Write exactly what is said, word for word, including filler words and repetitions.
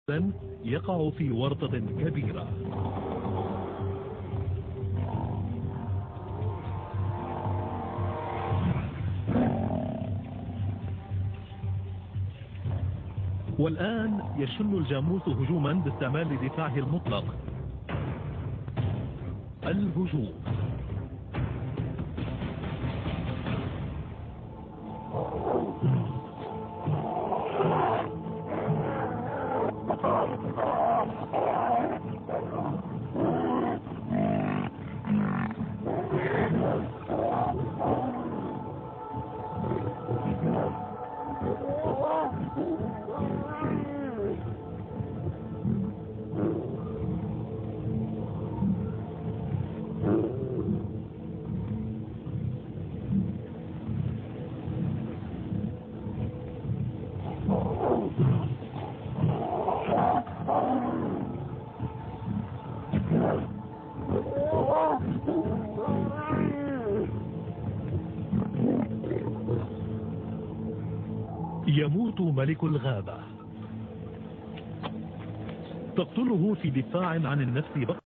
يقع في ورطة كبيرة. والآن يشن الجاموس هجوما باستعمال دفاعه المطلق. الهجوم. يموت ملك الغابة. تقتله في دفاع عن النفس بقى.